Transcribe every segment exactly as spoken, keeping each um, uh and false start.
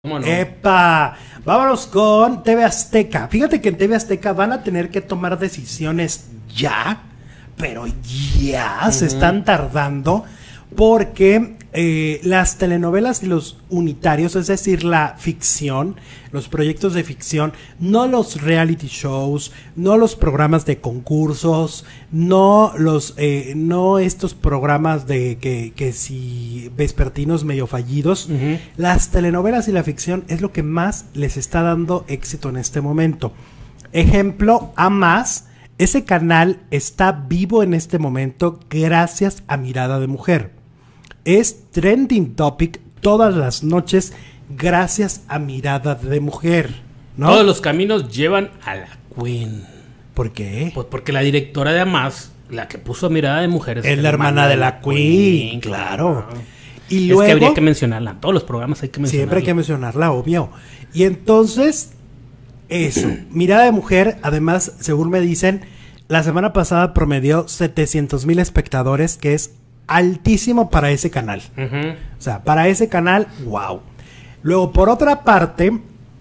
¿Cómo no? ¡Epa! Vámonos con T V Azteca. Fíjate que en T V Azteca van a tener que tomar decisiones ya, pero ya uh-huh. se están tardando porque eh, las telenovelas y los unitarios, es decir, la ficción, los proyectos de ficción, no los reality shows, no los programas de concursos, no los, eh, no estos programas de que, que si vespertinos medio fallidos, uh-huh. las telenovelas y la ficción es lo que más les está dando éxito en este momento. Ejemplo, A Más, ese canal está vivo en este momento gracias a Mirada de Mujer. Es trending topic todas las noches gracias a Mirada de Mujer, ¿no? Todos los caminos llevan a la Queen. ¿Por qué? Pues porque la directora de A Más, la que puso Mirada de Mujer, es, es la hermana, hermana de la Queen, Queen claro. claro. Y luego, es que habría que mencionarla. En todos los programas hay que mencionarla. Siempre hay que mencionarla, obvio. Y entonces, eso, Mirada de Mujer, además, según me dicen, la semana pasada promedió setecientos mil espectadores, que es altísimo para ese canal. Uh-huh. O sea, para ese canal, wow. Luego, por otra parte,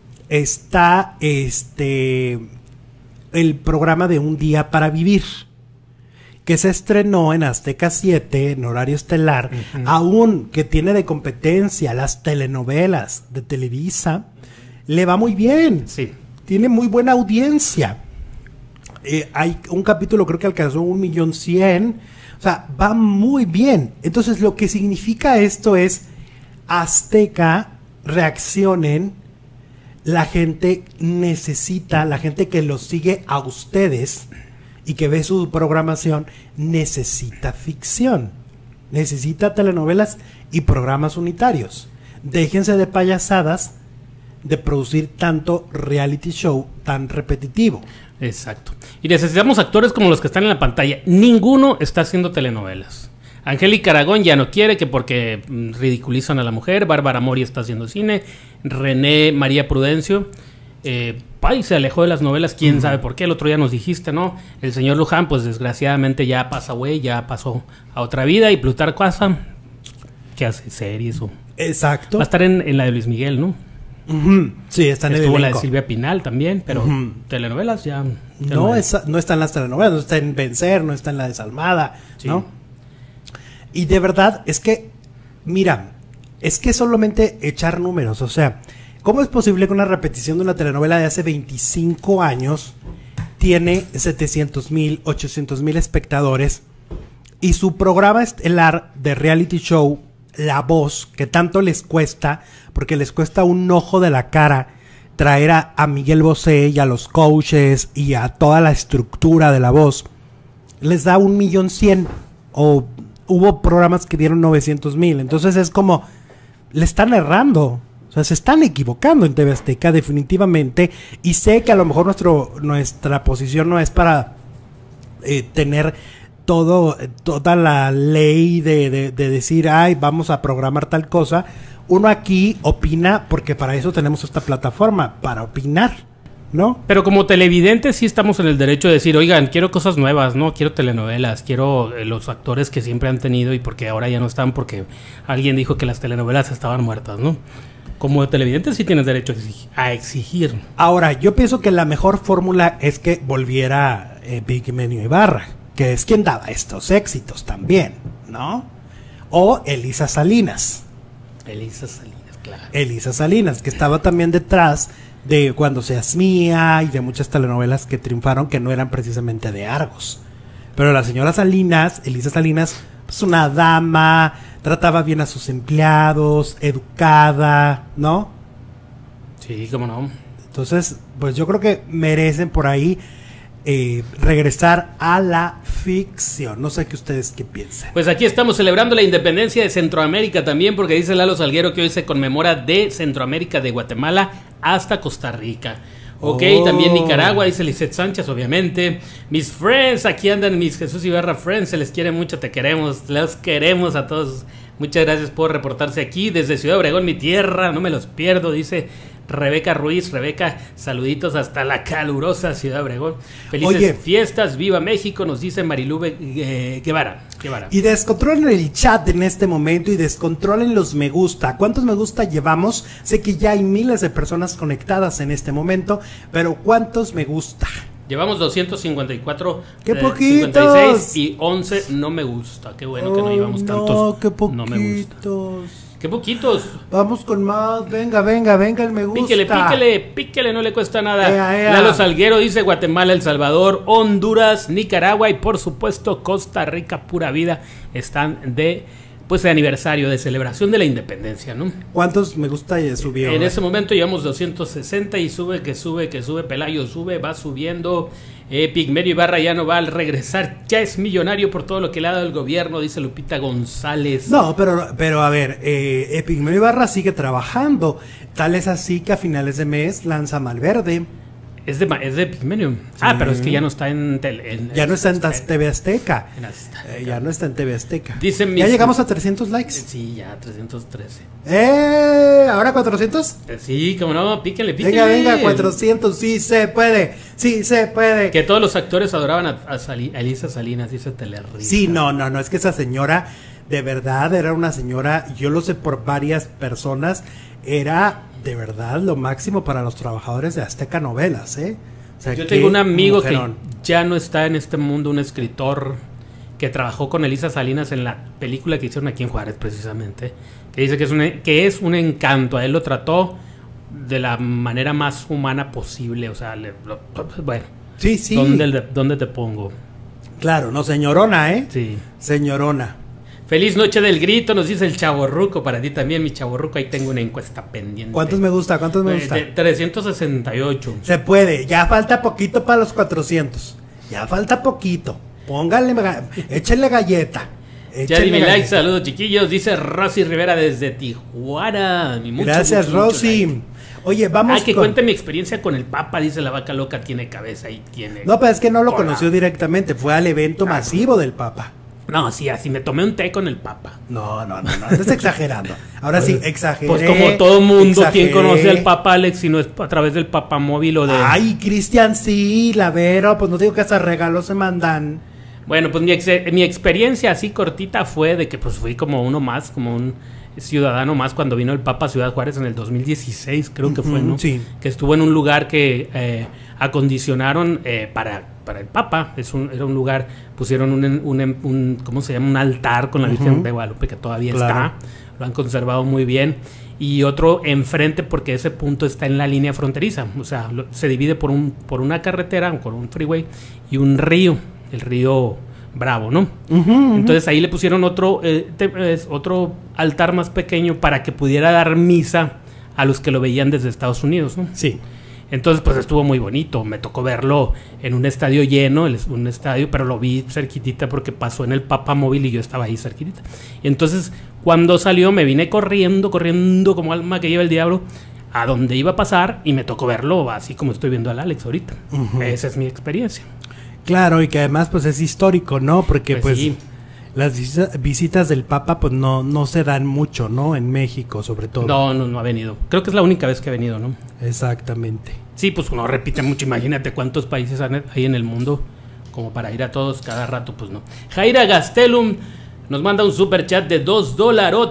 está este el programa de Un Día para Vivir, que se estrenó en Azteca siete, en horario estelar, uh-huh. aún que tiene de competencia las telenovelas de Televisa, le va muy bien. Sí. Tiene muy buena audiencia. Eh, hay un capítulo, creo que alcanzó un millón cien. O sea, va muy bien. Entonces, lo que significa esto es Azteca, reaccionen, la gente necesita, la gente que los sigue a ustedes y que ve su programación, necesita ficción, necesita telenovelas y programas unitarios. Déjense de payasadas de producir tanto reality show tan repetitivo. Exacto. Y necesitamos actores como los que están en la pantalla. Ninguno está haciendo telenovelas. Angélica Aragón ya no quiere, que porque ridiculizan a la mujer. Bárbara Mori está haciendo cine. René María Prudencio eh, ay, se alejó de las novelas, quién uh-huh. sabe por qué. El otro día nos dijiste, ¿no? El señor Luján, pues desgraciadamente ya pasa, güey, ya pasó a otra vida. Y Plutarco Asa, ¿qué hace? Series o... Exacto. Va a estar en, en la de Luis Miguel, ¿no? Uh-huh. Sí, está en el Estuvo elenco. La de Silvia Pinal también, pero uh-huh. telenovelas ya... ya no, no, es, no está en las telenovelas, no está en Vencer, no está en la Desalmada, sí. ¿no? Y de verdad, es que, mira, es que solamente echar números, o sea, ¿cómo es posible que una repetición de una telenovela de hace veinticinco años tiene setecientos mil, ochocientos mil espectadores y su programa estelar de reality show, La Voz, que tanto les cuesta, porque les cuesta un ojo de la cara traer a, a Miguel Bosé y a los coaches y a toda la estructura de La Voz, les da un millón cien, o hubo programas que dieron novecientos mil, entonces es como, le están errando, o sea, se están equivocando en T V Azteca definitivamente, y sé que a lo mejor nuestro, nuestra posición no es para eh, tener todo, toda la ley de, de, de decir, ay, vamos a programar tal cosa. Uno aquí opina porque para eso tenemos esta plataforma, para opinar, ¿no? Pero como televidentes sí estamos en el derecho de decir, oigan, quiero cosas nuevas, ¿no? Quiero telenovelas, quiero eh, los actores que siempre han tenido y porque ahora ya no están porque alguien dijo que las telenovelas estaban muertas, ¿no? Como televidentes sí tienes derecho a exigir. A exigir. Ahora, yo pienso que la mejor fórmula es que volviera eh, Vicky Menio Ibarra, que es quien daba estos éxitos también, ¿no? O Elisa Salinas. Elisa Salinas, claro. Elisa Salinas, que estaba también detrás de Cuando seas mía y de muchas telenovelas que triunfaron que no eran precisamente de Argos. Pero la señora Salinas, Elisa Salinas, pues una dama, trataba bien a sus empleados, educada, ¿no? Sí, cómo no. Entonces, pues yo creo que merecen por ahí Eh, regresar a la ficción. No sé qué ustedes qué piensan. Pues aquí estamos celebrando la independencia de Centroamérica también, porque dice Lalo Salguero que hoy se conmemora de Centroamérica, de Guatemala hasta Costa Rica. Ok, oh. También Nicaragua, dice Lisette Sánchez, obviamente. Mis friends, aquí andan mis Jesús Ibarra friends, se les quiere mucho, te queremos, los queremos a todos Muchas gracias por reportarse aquí desde Ciudad Obregón, mi tierra, no me los pierdo, dice Rebeca Ruiz. Rebeca, saluditos hasta la calurosa Ciudad Obregón. Felices Oye, fiestas, viva México, nos dice Marilú eh, Guevara, Guevara. Y descontrolen el chat en este momento y descontrolen los me gusta. ¿Cuántos me gusta llevamos? Sé que ya hay miles de personas conectadas en este momento, pero ¿cuántos me gusta? Llevamos doscientos cincuenta y cuatro, ¡qué eh, poquitos! cincuenta y seis y once no me gusta. Qué bueno que no llevamos oh, tantos. No, qué poquitos. No me gusta. Qué poquitos. Vamos con más. Venga, venga, venga, el me gusta. Píquele, píquele, píquele, no le cuesta nada. Ea, ea. Lalo Salguero dice Guatemala, El Salvador, Honduras, Nicaragua y por supuesto Costa Rica, pura vida. Están de, pues, de aniversario, de celebración de la independencia, ¿no? ¿Cuántos me gusta y subió? En ese momento llevamos doscientos sesenta y sube, que sube, que sube. Pelayo sube, va subiendo. Eh, Pigmenio Ibarra ya no va al regresar, ya es millonario por todo lo que le ha dado el gobierno, dice Lupita González. No, pero, pero a ver, eh, Pigmenio Ibarra sigue trabajando, tal es así que a finales de mes lanza Malverde. Es de, es de Pigmenio. Sí. Ah, pero es que ya no está en... Tele, en ya no está en T V Azteca. En Azteca. Eh, ya no está en T V Azteca. Dicen ya mis... llegamos a trescientos likes. Sí, ya, trescientos trece. ¡Eh! ¿Ahora cuatrocientos? Eh, sí, como no, píquenle, píquenle. Venga, venga, cuatrocientos, sí se puede, sí se puede. Que todos los actores adoraban a, a, Sali, a Elisa Salinas, dice Telerrita. Sí, no, no, no, es que esa señora, de verdad, era una señora, yo lo sé por varias personas, era de verdad lo máximo para los trabajadores de Azteca Novelas, ¿eh? O sea, yo tengo un amigo mujerón. que ya no está en este mundo, un escritor que trabajó con Elisa Salinas en la película que hicieron aquí en Juárez precisamente, que dice que es un, que es un encanto, a él lo trató de la manera más humana posible, o sea, le, lo, bueno, sí, sí. ¿dónde, ¿dónde te pongo? Claro, no, señorona, ¿eh? Sí. Señorona. Feliz noche del grito, nos dice el chavorruco, para ti también, mi chavorruco, ahí tengo una encuesta pendiente. ¿Cuántos me gusta? ¿Cuántos me gusta? trescientos sesenta y ocho. Se puede, ya falta poquito para los cuatrocientos. Ya falta poquito. Póngale, échenle galleta. Ya di mi like, saludos chiquillos, dice Rosy Rivera desde Tijuana. Mi mucho, Gracias, mucho, Rosy. mucho like. Oye, vamos Ah, que con... cuente mi experiencia con el Papa, dice la vaca loca, tiene cabeza y tiene... No, pero es que no lo cola. conoció directamente, fue al evento ah, masivo del Papa. No, sí, así me tomé un té con el Papa. No, no, no, no, estás exagerando. Ahora sí, exageré. Pues como todo mundo, ¿quién conoce al Papa, Alex, si no es a través del Papa móvil o de...? Ay, Cristian, sí, la Vero, pues no digo que hasta regalos se mandan. Bueno, pues mi, ex mi experiencia así cortita fue de que pues fui como uno más, como un ciudadano más cuando vino el Papa a Ciudad Juárez en el dos mil dieciséis, creo que fue, ¿no? Sí. Que estuvo en un lugar que eh, acondicionaron eh, para, para el Papa. Es un, era un lugar, pusieron un, un, un, ¿cómo se llama? Un altar con la Virgen uh-huh. de Guadalupe, que todavía claro. está. Lo han conservado muy bien. Y otro enfrente porque ese punto está en la línea fronteriza. O sea, lo, se divide por, un, por una carretera, por un freeway y un río. El río Bravo, ¿no? Uh-huh, uh-huh. Entonces ahí le pusieron otro, eh, te, eh, otro altar más pequeño para que pudiera dar misa a los que lo veían desde Estados Unidos, ¿no? Sí. Entonces pues estuvo muy bonito, me tocó verlo en un estadio lleno, un estadio, pero lo vi cerquitita porque pasó en el Papa móvil y yo estaba ahí cerquitita. Y entonces cuando salió me vine corriendo, corriendo como alma que lleva el diablo a donde iba a pasar y me tocó verlo así como estoy viendo al Alex ahorita. Uh-huh. Esa es mi experiencia. Claro, y que además pues es histórico, ¿no? Porque pues, pues sí. las visitas del Papa pues no, no se dan mucho, ¿no? En México sobre todo. No, no, no ha venido. Creo que es la única vez que ha venido, ¿no? Exactamente. Sí, pues uno repite mucho. Imagínate cuántos países hay en el mundo como para ir a todos cada rato, pues no. Jaira Gastelum nos manda un super chat de dos dólares.